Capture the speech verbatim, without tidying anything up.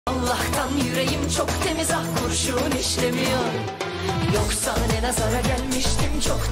Allah'tan yüreğim çok temiz, ah kurşun işlemiyor. Yoksa ne nazara gelmiştim çok.